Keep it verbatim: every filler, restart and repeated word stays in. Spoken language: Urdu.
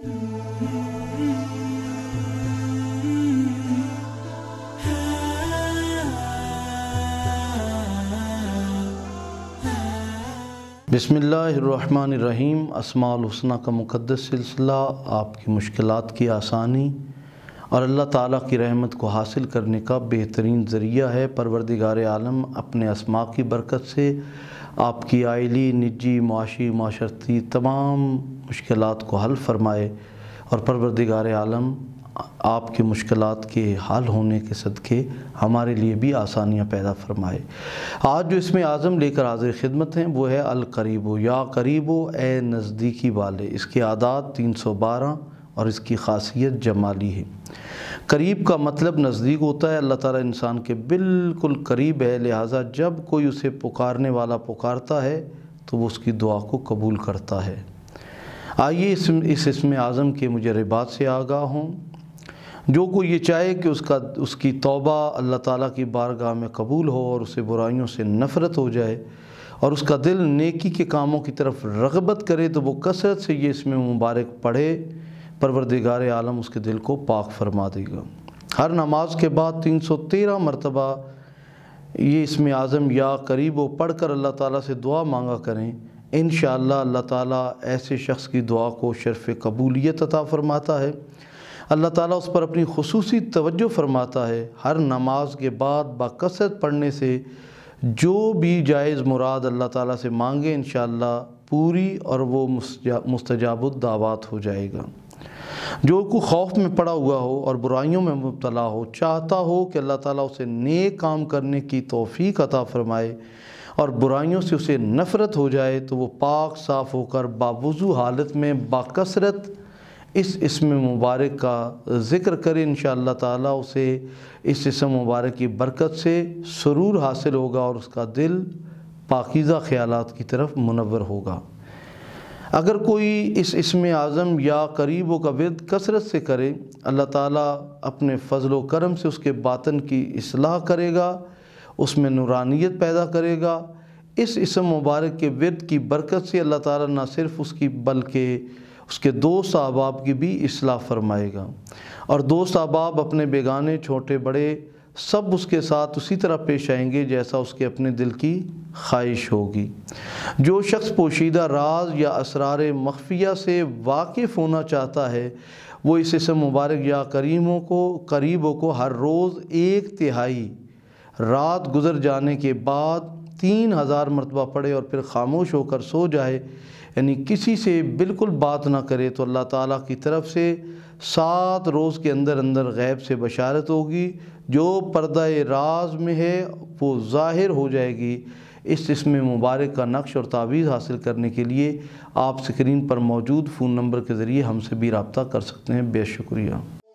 بسم اللہ الرحمن الرحیم۔ اسماء الحسنی کا مقدس سلسلہ آپ کی مشکلات کی آسانی اور اللہ تعالیٰ کی رحمت کو حاصل کرنے کا بہترین ذریعہ ہے۔ پروردگار عالم اپنے اسماء کی برکت سے آپ کی عائلی، نجی، معاشی، معاشرتی تمام مشکلات کو حل فرمائے، اور پروردگار عالم آپ کی مشکلات کے حل ہونے کے صدقے ہمارے لیے بھی آسانیاں پیدا فرمائے۔ آج جو اسم اعظم لے کر حاضر خدمت ہیں وہ ہے القریب، یا قریب اے نزدیکی والے۔ اس کے اعداد تین سو بارہ اور اس کی خاصیت جمالی ہے۔ قریب کا مطلب نزدیک ہوتا ہے۔ اللہ تعالیٰ انسان کے بالکل قریب ہے، لہٰذا جب کوئی اسے پکارنے والا پکارتا ہے تو وہ اس کی دعا کو قبول کرتا ہے۔ آئیے اس اس اسم اعظم کے مجربات سے آگاہ ہوں۔ جو کوئی یہ چاہے کہ اس کا اس کی توبہ اللہ تعالیٰ کی بارگاہ میں قبول ہو اور اسے برائیوں سے نفرت ہو جائے اور اس کا دل نیکی کے کاموں کی طرف رغبت کرے تو وہ کثرت سے یہ اسم مبارک پڑھے، پروردگار عالم اس کے دل کو پاک فرما دے گا۔ ہر نماز کے بعد تین سو تیرہ مرتبہ یہ اسم اعظم یا قریب و پڑھ کر اللہ تعالیٰ سے دعا مانگا کریں۔ انشاءاللہ اللہ تعالیٰ ایسے شخص کی دعا کو شرف قبولیت عطا فرماتا ہے۔ اللہ تعالیٰ اس پر اپنی خصوصی توجہ فرماتا ہے۔ ہر نماز کے بعد باکثرت پڑھنے سے جو بھی جائز مراد اللہ تعالیٰ سے مانگے انشاءاللہ پوری اور وہ مستجاب الدعوات ہو جائے گا۔ جو کوئی خوف میں پڑا ہوا ہو اور برائیوں میں مبتلا ہو، چاہتا ہو کہ اللہ تعالیٰ اسے نیک کام کرنے کی توفیق عطا فرمائے اور برائیوں سے اسے نفرت ہو جائے، تو وہ پاک صاف ہو کر باوضو حالت میں باکثرت اس اسم مبارک کا ذکر کرے۔ انشاءاللہ تعالیٰ اسے اس اسم مبارک کی برکت سے سرور حاصل ہوگا اور اس کا دل پاکیزہ خیالات کی طرف منور ہوگا۔ اگر کوئی اس اسم اعظم یا قریبوں کا ورد کثرت سے کرے، اللہ تعالیٰ اپنے فضل و کرم سے اس کے باطن کی اصلاح کرے گا، اس میں نورانیت پیدا کرے گا۔ اس اسم مبارک کے ورد کی برکت سے اللہ تعالیٰ نہ صرف اس کی بلکہ اس کے دوست احباب کی بھی اصلاح فرمائے گا، اور دوست احباب اپنے بیگانے چھوٹے بڑے سب اس کے ساتھ اسی طرح پیش آئیں گے جیسا اس کے اپنے دل کی خواہش ہوگی۔ جو شخص پوشیدہ راز یا اسرار مخفیہ سے واقف ہونا چاہتا ہے وہ اس اسم مبارک یا کریموں کو قریبوں کو ہر روز ایک تہائی رات گزر جانے کے بعد تین ہزار مرتبہ پڑھے اور پھر خاموش ہو کر سو جائے، یعنی کسی سے بالکل بات نہ کرے، تو اللہ تعالیٰ کی طرف سے سات روز کے اندر اندر غیب سے بشارت ہوگی، جو پردہ راز میں ہے وہ ظاہر ہو جائے گی۔ اس اسم مبارک کا نقش اور تعویذ حاصل کرنے کے لیے آپ سکرین پر موجود فون نمبر کے ذریعے ہم سے بھی رابطہ کر سکتے ہیں۔ بے شکریہ۔